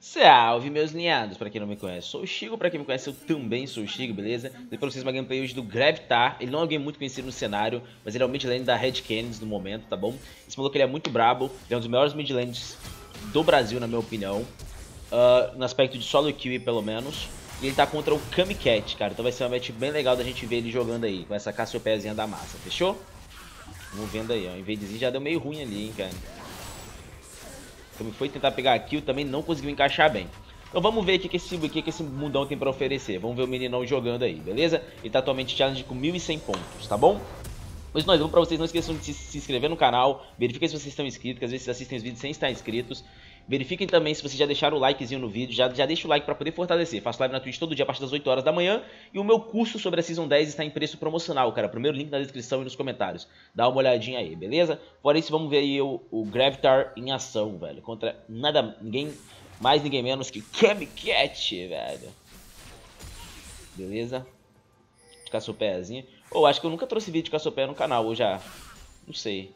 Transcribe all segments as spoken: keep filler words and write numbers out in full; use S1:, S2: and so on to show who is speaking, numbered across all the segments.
S1: Salve, meus linhados, pra quem não me conhece, sou o Chigo, pra quem me conhece eu também sou o Chigo, beleza? Depois pra vocês uma gameplay hoje do Gravitar. Ele não é alguém muito conhecido no cenário, mas ele é o mid lane da Red Canids no momento, tá bom? Esse maluco ele é muito brabo, ele é um dos melhores mid lanes do Brasil, na minha opinião, uh, no aspecto de solo kill pelo menos. E ele tá contra o Kamikat, cara, então vai ser uma match bem legal da gente ver ele jogando aí, com essa Cassiopeiazinha da massa, fechou? Vamos vendo aí, ó, o invadezinho já deu meio ruim ali, hein, cara. Como foi tentar pegar a kill, também não conseguiu encaixar bem. Então vamos ver o que, que, esse, que, que esse mundão tem pra oferecer. Vamos ver o meninão jogando aí, beleza? Ele tá atualmente challenge com mil e cem pontos, tá bom? Mas nós vamos pra vocês, não esqueçam de se, se inscrever no canal. Verifiquem se vocês estão inscritos, que às vezes vocês assistem os vídeos sem estar inscritos. Verifiquem também se vocês já deixaram o likezinho no vídeo, já, já deixa o like pra poder fortalecer. Faço live na Twitch todo dia a partir das oito horas da manhã. E o meu curso sobre a Season dez está em preço promocional, cara. Primeiro link na descrição e nos comentários. Dá uma olhadinha aí, beleza? Fora isso, vamos ver aí o, o Gravitar em ação, velho. Contra nada, ninguém mais, ninguém menos que Kamikat, velho. Beleza? De Cassiopeiazinha. Ou oh, acho que eu nunca trouxe vídeo de Cassiopeia no canal, ou já? Não sei.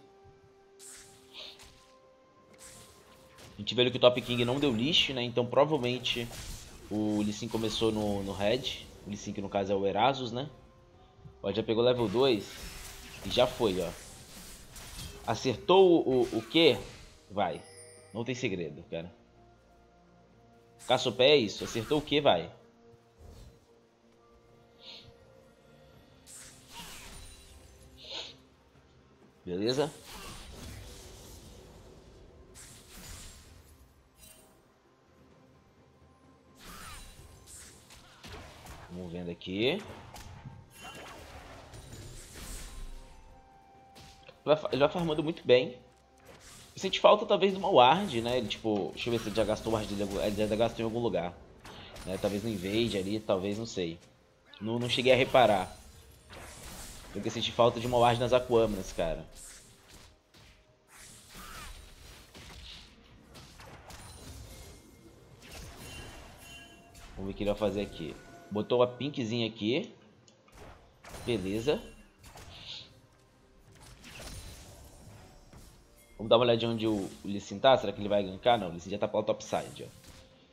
S1: A gente viu que o Top King não deu lixo, né? Então provavelmente o Lee Sin começou no, no Red. O Lee Sin que no caso é o Erasus, né? Ó, já pegou level dois e já foi, ó. Acertou o, o, o quê? Vai. Não tem segredo, cara. Cassiopeia é isso. Acertou o quê? Vai. Beleza? Vamos vendo aqui. Ele vai farmando muito bem. Sente falta talvez de uma ward, né? Ele tipo, deixa eu ver se ele já gastou ward dele, ele já gastou em algum lugar, né? Talvez no invade ali, talvez, não sei. Não, não cheguei a reparar. Porque senti falta de uma ward nas Aquamas, cara. Vamos ver o que ele vai fazer aqui. Botou uma pinkzinha aqui. Beleza. Vamos dar uma olhadinha onde o, o Lee Sin tá. Será que ele vai gankar? Não, o Lee Sin já tá pela topside, ó.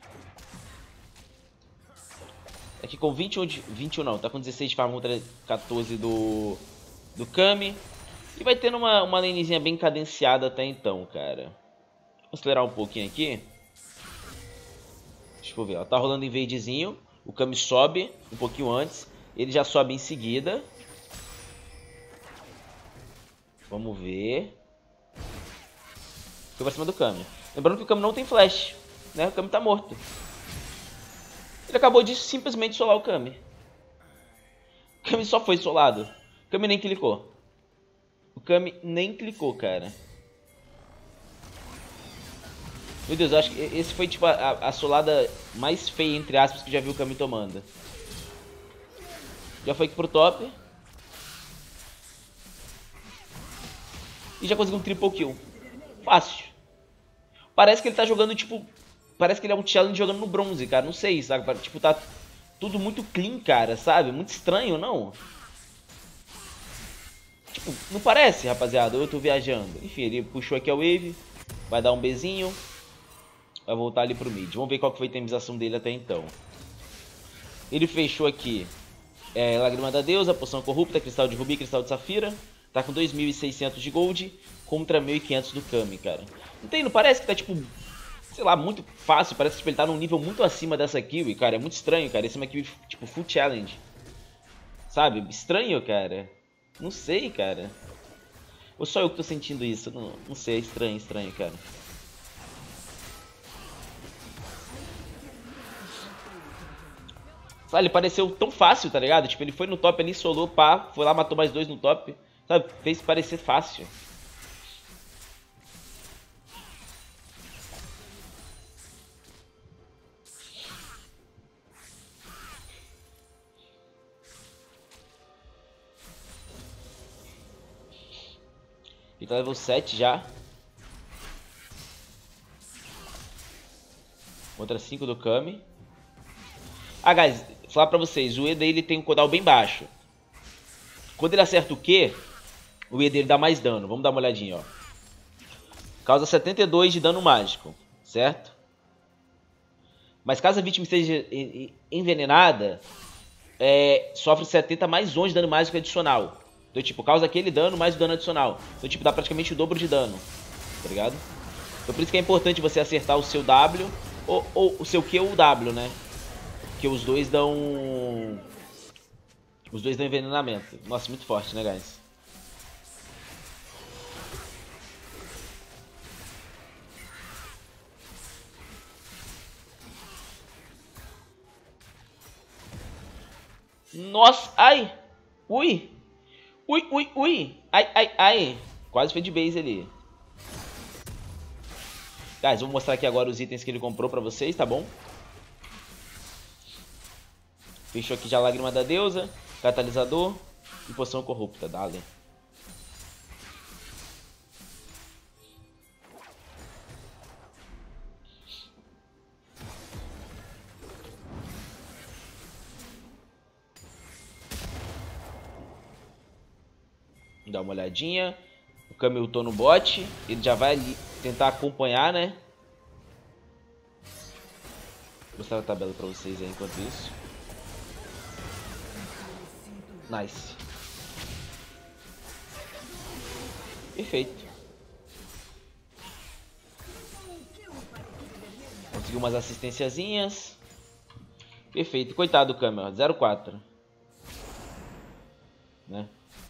S1: Aqui com vinte e um, de, vinte e um não, tá com dezesseis de farm contra quatorze do, do Kami. E vai tendo uma, uma lanezinha bem cadenciada até então, cara. Vou acelerar um pouquinho aqui. Deixa eu ver, ó. Tá rolando invadezinho. O Kami sobe um pouquinho antes. Ele já sobe em seguida. Vamos ver. Foi pra cima do Kami. Lembrando que o Kami não tem flash, né? O Kami tá morto. Ele acabou de simplesmente solar o Kami. O Kami só foi solado. O Kami nem clicou. O Kami nem clicou, cara. Meu Deus, eu acho que esse foi tipo a, a solada mais feia, entre aspas, que eu já vi o Kami tomando. Já foi aqui pro top. E já conseguiu um triple kill. Fácil. Parece que ele tá jogando, tipo... Parece que ele é um challenge jogando no bronze, cara. Não sei, sabe? Tipo, tá tudo muito clean, cara, sabe? Muito estranho, não? Tipo, não parece, rapaziada? Eu tô viajando. Enfim, ele puxou aqui a wave. Vai dar um Bzinho. Vai voltar ali pro mid. Vamos ver qual que foi a itemização dele até então. Ele fechou aqui é, Lágrima da Deusa, Poção Corrupta, Cristal de Rubi, Cristal de Safira. Tá com dois mil e seiscentos de gold contra mil e quinhentos do Kami, cara. Não tem, não parece que tá tipo, sei lá, muito fácil. Parece que tipo, ele tá num nível muito acima dessa kill, cara. É muito estranho, cara. Esse é uma kill tipo full challenge. Sabe? Estranho, cara. Não sei, cara. Ou só eu que tô sentindo isso? Não, não sei, é estranho, estranho, cara. Sabe, ele pareceu tão fácil, tá ligado? Tipo, ele foi no top ali, solou, pá, foi lá, matou mais dois no top. Sabe, fez parecer fácil. Ele tá level sete já. Contra cinco do Kami. Ah, guys, vou falar pra vocês, o E dele tem um cooldown bem baixo. Quando ele acerta o Q, o E dele dá mais dano. Vamos dar uma olhadinha, ó. Causa setenta e dois de dano mágico, certo? Mas caso a vítima esteja envenenada, é, sofre setenta mais onze de dano mágico adicional. Então, tipo, causa aquele dano mais o dano adicional. Então, tipo, dá praticamente o dobro de dano, tá ligado? Então, por isso que é importante você acertar o seu W, ou, ou o seu Q ou o W, né? Porque os dois dão... Os dois dão envenenamento. Nossa, muito forte, né, guys? Nossa, ai! Ui! Ui, ui, ui! Ai, ai, ai! Quase foi de base ali. Guys, vou mostrar aqui agora os itens que ele comprou pra vocês, tá bom? Fechou aqui já a Lágrima da Deusa, Catalisador e Poção Corrupta, dale. Dá uma olhadinha. O Kami ultou no bot. Ele já vai ali tentar acompanhar, né? Vou mostrar a tabela pra vocês aí enquanto isso. Nice. Perfeito. Conseguiu umas assistênciazinhas. Perfeito. Coitado do Kami, ó. zero quatro. Né?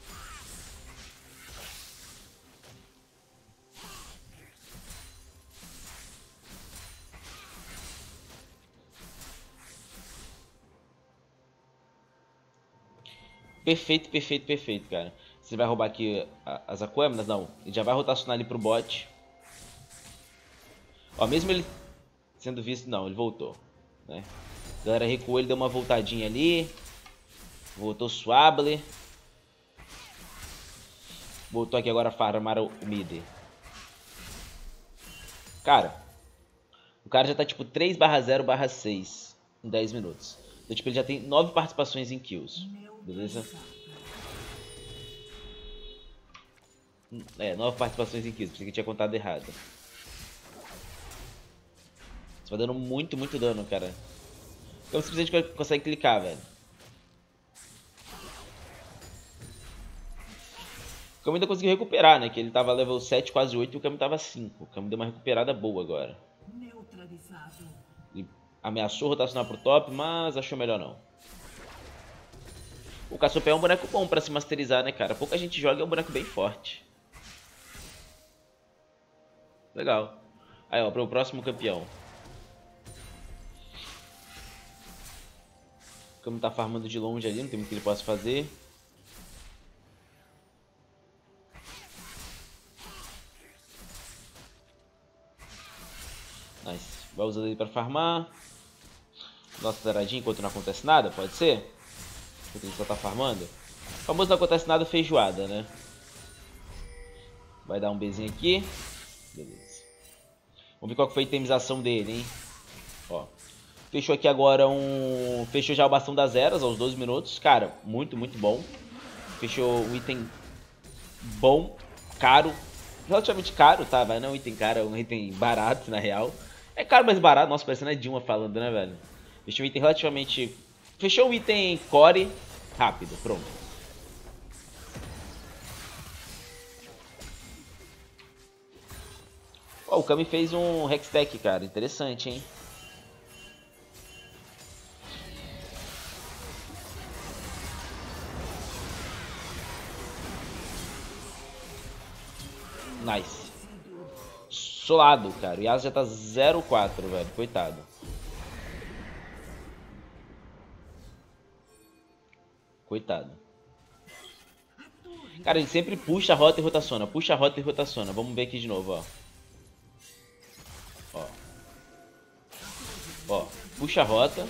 S1: Perfeito, perfeito, perfeito, cara. Você vai roubar aqui as Aquâminas? Não. Ele já vai rotacionar ali pro bot. Ó, mesmo ele sendo visto... Não, ele voltou. Né? A galera recuou, ele deu uma voltadinha ali. Voltou suave. Voltou aqui agora a farmar o mid. Cara, o cara já tá tipo três barra zero barra seis em dez minutos. Então, tipo, ele já tem nove participações em kills. Beleza? É, nove participações em kills. Pensei que eu tinha contado errado. Você vai dando muito, muito dano, cara. Então simplesmente consegue clicar, velho. O Kami ainda conseguiu recuperar, né? Que ele tava level sete, quase oito, e o Kami tava cinco. O Kami deu uma recuperada boa agora. Ele ameaçou rotacionar pro top, mas achou melhor não. O Cassiopeia é um boneco bom pra se masterizar, né, cara? Pouca gente joga, é um boneco bem forte. Legal. Aí, ó, pro próximo campeão. O Kami tá farmando de longe ali, não tem muito que ele possa fazer. Nice. Vai usando ele pra farmar. Nossa zeradinha enquanto não acontece nada, pode ser? Enquanto ele só tá farmando. O famoso não acontece nada, feijoada, né? Vai dar um Bzinho aqui. Beleza. Vamos ver qual que foi a itemização dele, hein? Ó. Fechou aqui agora um... Fechou já o Bastão das Eras aos doze minutos. Cara, muito, muito bom. Fechou um item bom, caro. Relativamente caro, tá? Mas não é um item caro, é um item barato, na real. É caro, mas barato. Nossa, parecendo a Dilma falando, né, velho? Fechou um item relativamente... Fechou um item core rápido, pronto. Ó, o Kami fez um Hextech, cara. Interessante, hein? Nice. Solado, cara. O Yasuo já tá zero quatro, velho. Coitado. Coitado. Cara, ele sempre puxa a rota e rotaciona. Puxa a rota e rotaciona. Vamos ver aqui de novo, ó. Ó. Ó. Puxa a rota.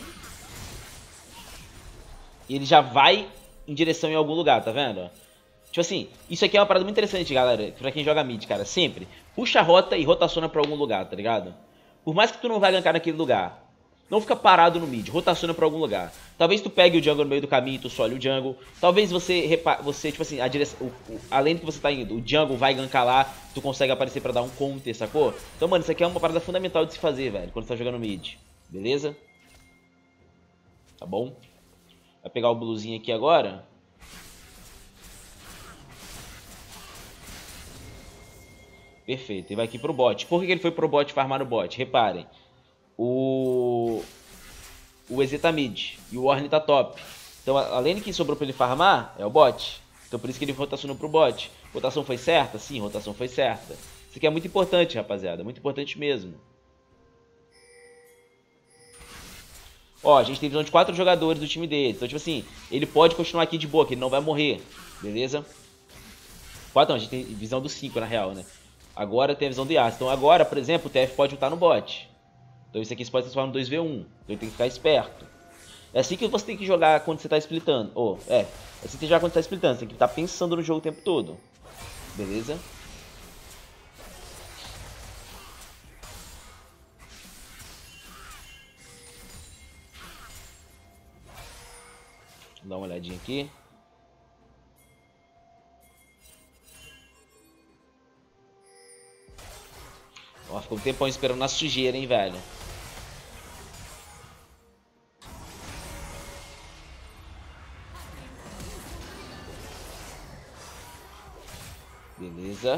S1: E ele já vai em direção em algum lugar, tá vendo? Tipo assim, isso aqui é uma parada muito interessante, galera. Pra quem joga mid, cara. Sempre. Puxa a rota e rotaciona pra algum lugar, tá ligado? Por mais que tu não vai gankar naquele lugar. Não fica parado no mid, rotaciona pra algum lugar. Talvez tu pegue o jungle no meio do caminho e tu sole o jungle. Talvez você, repa você tipo assim, a direção, o, o, além do que você tá indo, o jungle vai gankar lá, tu consegue aparecer pra dar um counter, sacou? Então, mano, isso aqui é uma parada fundamental de se fazer, velho, quando você tá jogando mid. Beleza? Tá bom? Vai pegar o bluzinho aqui agora. Perfeito. E vai aqui pro bot. Por que ele foi pro bot farmar no bot? Reparem. O... O E Z tá mid. E o Ornn tá top. Então, a lane que sobrou pra ele farmar é o bot. Então, por isso que ele rotacionou pro bot. Rotação foi certa? Sim, rotação foi certa. Isso aqui é muito importante, rapaziada. Muito importante mesmo. Ó, a gente tem visão de quatro jogadores do time dele. Então, tipo assim, ele pode continuar aqui de boa, que ele não vai morrer. Beleza? Quatro não, a gente tem visão dos cinco, na real, né? Agora tem a visão do Yasuo. Então, agora, por exemplo, o T F pode lutar no bot. Então, isso aqui você pode transformar no dois v um. Então, ele tem que ficar esperto. É assim que você tem que jogar quando você tá splitando. Ou, oh, é. É assim que você joga quando você tá splitando. Você tem que estar pensando no jogo o tempo todo. Beleza? Vou dar uma olhadinha aqui. Ó, ficou um tempão esperando na sujeira, hein, velho. Beleza.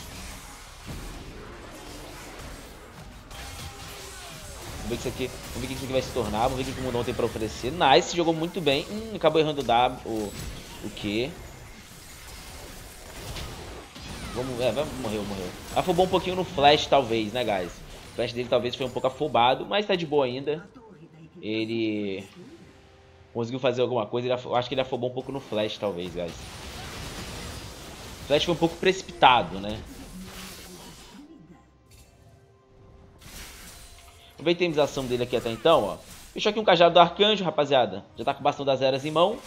S1: Vamos ver que isso aqui, vamos ver o que isso aqui vai se tornar, vamos ver o que o Mundão tem pra oferecer. Nice, jogou muito bem. Hum, acabou errando o W, o, o Q. Vamos, é, vai, morreu, morreu. Afobou um pouquinho no flash, talvez, né, guys? O flash dele talvez foi um pouco afobado, mas tá de boa ainda. Ele conseguiu fazer alguma coisa, ele, eu acho que ele afobou um pouco no flash, talvez, guys. O flash foi um pouco precipitado, né? Vamos ver a itemização dele aqui até então, ó. Fechou aqui um cajado do arcanjo, rapaziada. Já tá com o bastão das eras em mão.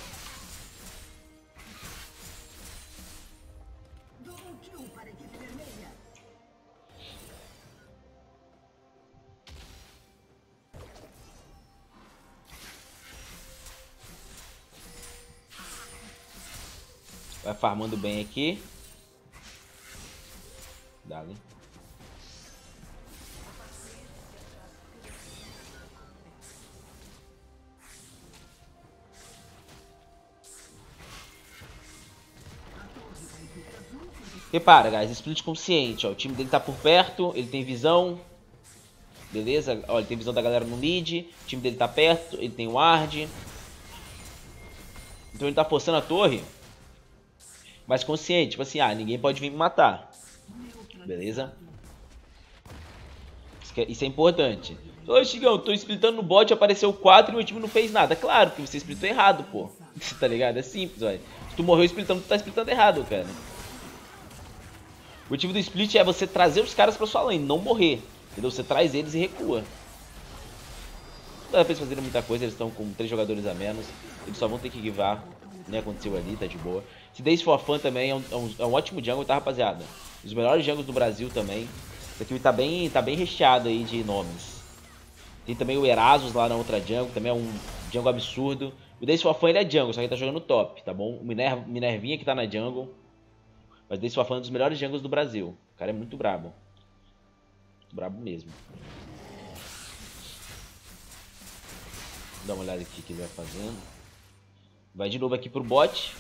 S1: Vai farmando bem aqui. Dá-lhe. Repara, guys, split consciente, ó. O time dele tá por perto, ele tem visão. Beleza? Ó, ele tem visão da galera no mid. O time dele tá perto, ele tem ward. Então ele tá forçando a torre. Mas consciente, tipo assim, ah, ninguém pode vir me matar. Beleza? Isso, é, isso é importante. Ô, Chigão, tô splitando no bot, apareceu quatro e meu time não fez nada. Claro, porque você splitou errado, pô. Tá ligado? É simples, olha. Se tu morreu splitando, tu tá splitando errado, cara. O motivo do split é você trazer os caras pra sua lane, não morrer. Entendeu? Você traz eles e recua. Não dá pra eles fazerem muita coisa, eles estão com três jogadores a menos. Eles só vão ter que givar. Né? Aconteceu ali, tá de boa. Se Days for Fun também é um, é, um, é um ótimo jungle, tá, rapaziada? Os melhores jungles do Brasil também. Isso aqui tá bem, tá bem recheado aí de nomes. Tem também o Erasus lá na outra jungle, também é um jungle absurdo. O Days for Fun ele é jungle, só que ele tá jogando top, tá bom? O Miner, Minervinha que tá na jungle. Mas Days for Fun é um dos melhores jungles do Brasil. O cara é muito brabo. Muito brabo mesmo. Vou dar uma olhada aqui o que ele vai fazendo. Vai de novo aqui pro bot.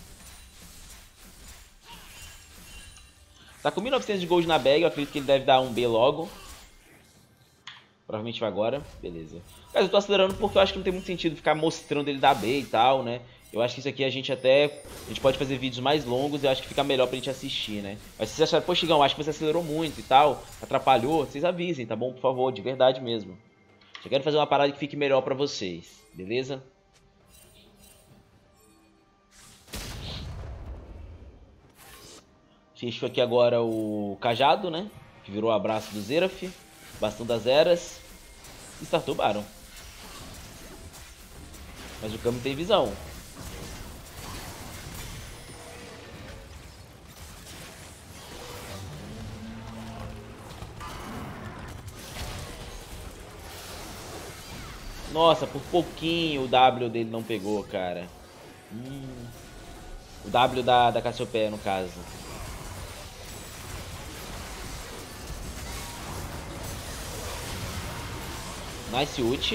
S1: Tá com mil e novecentos de gold na bag, eu acredito que ele deve dar um B logo. Provavelmente vai agora, beleza. Mas eu tô acelerando porque eu acho que não tem muito sentido ficar mostrando ele dar B e tal, né? Eu acho que isso aqui a gente até... A gente pode fazer vídeos mais longos e eu acho que fica melhor pra gente assistir, né? Mas se vocês acharam, pô, Chigão, acho que você acelerou muito e tal, atrapalhou, vocês avisem, tá bom? Por favor, de verdade mesmo. Só quero fazer uma parada que fique melhor pra vocês, beleza? Fechou aqui agora o cajado, né? Que virou o abraço do Xerath. Bastão das eras. E startou o Baron. Mas o Kami tem visão. Nossa, por pouquinho o W dele não pegou, cara. Hum. O W da, da Cassiopeia, no caso. Nice ult.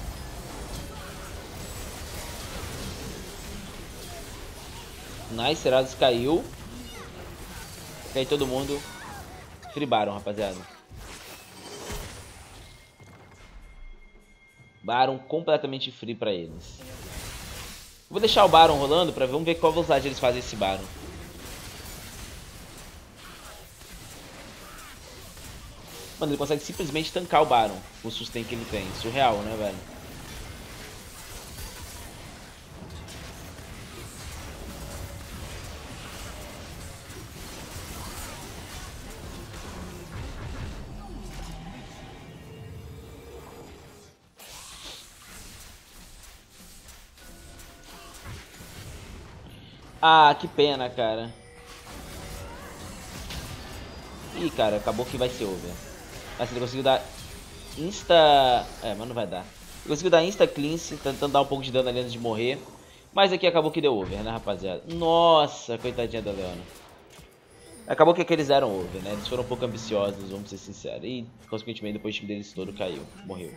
S1: Nice, Serados caiu. Caiu todo mundo. Free Baron, rapaziada. Baron completamente free pra eles. Vou deixar o Baron rolando pra vamos ver qual velocidade eles fazem esse Baron. Mano, ele consegue simplesmente tancar o Baron com o sustain que ele tem. Surreal, né, velho? Ah, que pena, cara. Ih, cara, acabou que vai ser over. Mas ele conseguiu dar insta... É, mas não vai dar. Ele conseguiu dar insta cleanse, tentando dar um pouco de dano ali antes de morrer. Mas aqui acabou que deu over, né, rapaziada? Nossa, coitadinha da Leona. Acabou que aqueles eram over, né? Eles foram um pouco ambiciosos, vamos ser sinceros. E, consequentemente, depois o time deles todo caiu. Morreu.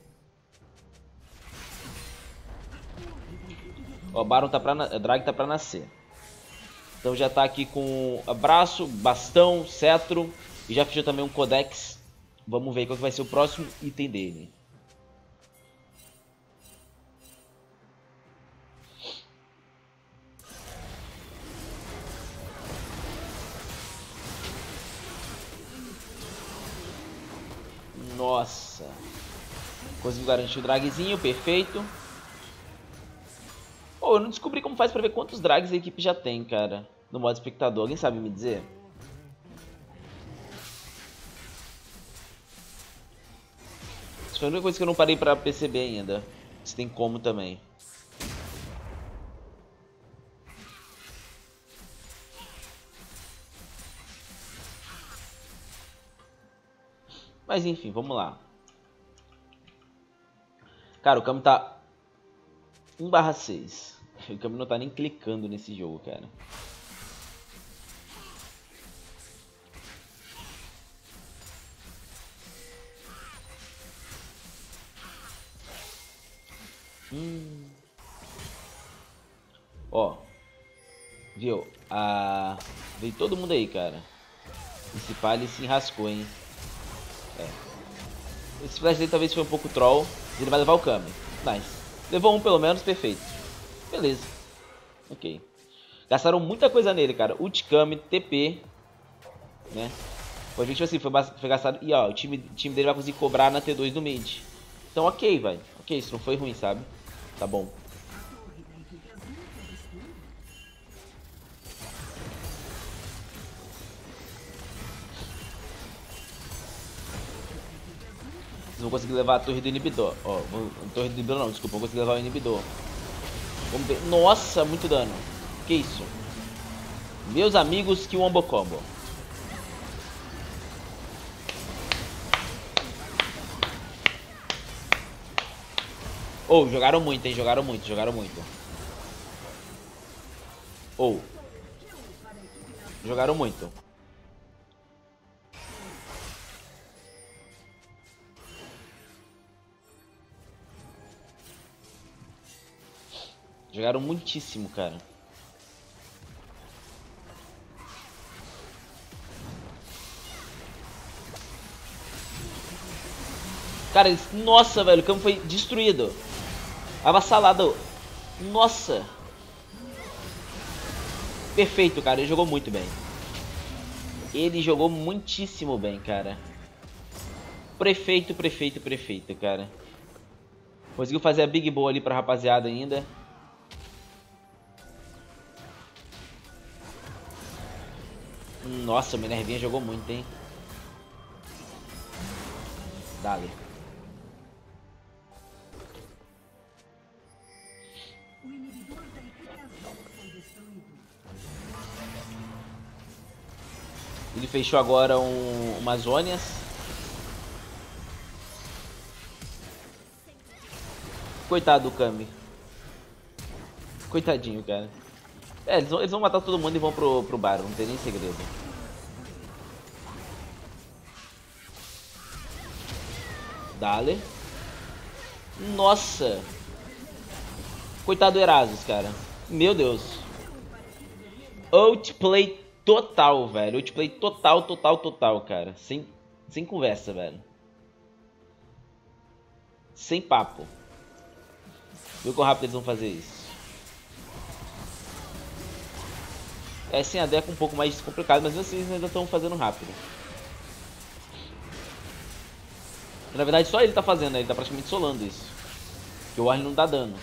S1: Ó, o Baron tá pra... Na... O Drag tá pra nascer. Então já tá aqui com abraço, bastão, cetro. E já fechou também um codex. Vamos ver qual que vai ser o próximo item dele. Nossa. Conseguiu garantir o dragzinho, perfeito. Pô, eu não descobri como faz pra ver quantos drags a equipe já tem, cara. No modo espectador. Alguém sabe me dizer? Isso foi a única coisa que eu não parei pra perceber ainda. Se tem como também. Mas enfim, vamos lá. Cara, o Kami tá um barra seis. O Kami não tá nem clicando nesse jogo, cara. Hum. Ó. Viu? Ah, veio todo mundo aí, cara. Esse Pali se enrascou, hein. É. Esse flash dele talvez foi um pouco troll. Mas ele vai levar o Kami. Nice. Levou um pelo menos, perfeito. Beleza. Ok. Gastaram muita coisa nele, cara. Ult Kami, T P. Né? Foi tipo assim, foi, foi gastado. E ó, o time, o time dele vai conseguir cobrar na T dois do mid. Então ok, velho. Ok, isso não foi ruim, sabe? Tá bom. Vocês vão conseguir levar a torre do inibidor. Ó, vou, a torre do inibidor não, desculpa, vou conseguir levar o inibidor. Vamos ver. Nossa, muito dano. Que isso? Meus amigos, que wombo combo. Ou, oh, jogaram muito, hein? Jogaram muito, jogaram muito. Ou. Oh. Jogaram muito. Jogaram muitíssimo, cara. Cara, eles... Nossa, velho, o campo foi destruído. Avassalado. Nossa. Perfeito, cara. Ele jogou muito bem. Ele jogou muitíssimo bem, cara. Prefeito, prefeito, prefeito, cara. Conseguiu fazer a Big Boa ali pra rapaziada ainda. Nossa, o Minervinha jogou muito, hein. Dale. Ele fechou agora um, uma Zônias. Coitado do Kami. Coitadinho, cara. É, eles vão, eles vão matar todo mundo e vão pro, pro Baron, não tem nem segredo. Dale. Nossa. Coitado do Erasus, cara. Meu Deus. Outplay total, velho. Outplay total, total, total, cara. Sem, sem conversa, velho. Sem papo. Viu quão rápido eles vão fazer isso? É, sem a deck é um pouco mais complicado, mas vocês ainda estão fazendo rápido. Na verdade, só ele tá fazendo, né? Ele tá praticamente solando isso. Porque o Warren não dá dano.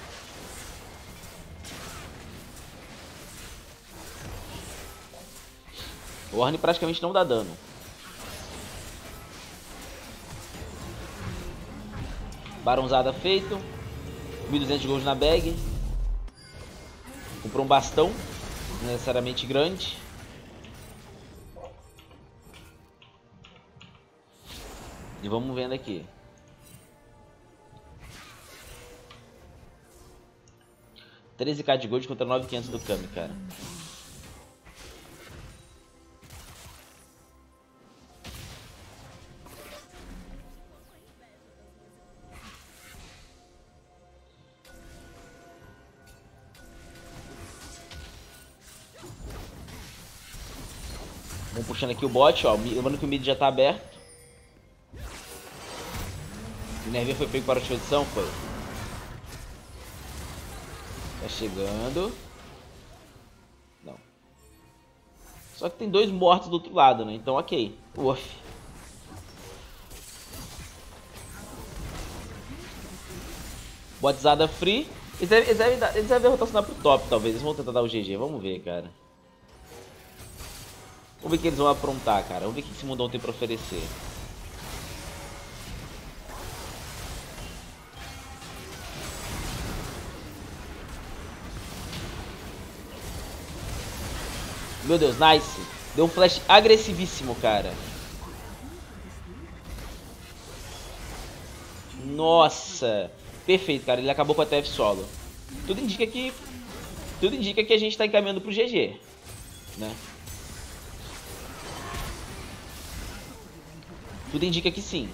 S1: O Warren praticamente não dá dano. Baronzada feito. mil e duzentos de gold na bag. Comprou um bastão. Não necessariamente grande. E vamos vendo aqui. treze k de gold contra nove mil e quinhentos do Kami, cara. Vamos puxando aqui o bot, ó. Lembrando que o mid já tá aberto. O Nervinha foi pego para a expedição, foi. Tá chegando. Não. Só que tem dois mortos do outro lado, né? Então, ok. Uff. Botzada free. Eles devem, eles, devem dar, eles devem rotacionar pro top, talvez. Eles vão tentar dar o G G. Vamos ver, cara. Vamos ver o que eles vão aprontar, cara. Vamos ver o que esse mundão tem pra oferecer. Meu Deus, nice. Deu um flash agressivíssimo, cara. Nossa. Perfeito, cara. Ele acabou com a T F solo. Tudo indica que... Tudo indica que a gente tá encaminhando pro G G. Né? Tudo indica que sim.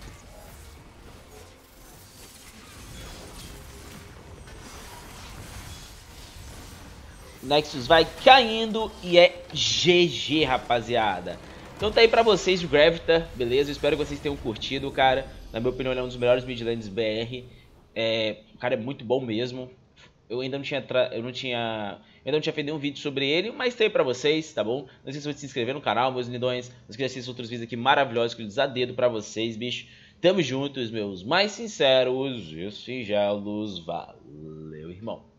S1: Nexus vai caindo e é G G, rapaziada. Então tá aí pra vocês o Gravitar, beleza? Eu espero que vocês tenham curtido, cara. Na minha opinião, ele é um dos melhores midlanes B R. É, o cara é muito bom mesmo. Eu ainda não tinha, tra... eu não tinha... Eu ainda não tinha feito nenhum vídeo sobre ele, mas tem aí pra vocês, tá bom? Não esqueçam de se inscrever no canal, meus lindões. Não esqueçam de assistir outros vídeos aqui maravilhosos que eu a dedo pra vocês, bicho. Tamo juntos, meus mais sinceros e singelos. Valeu, irmão.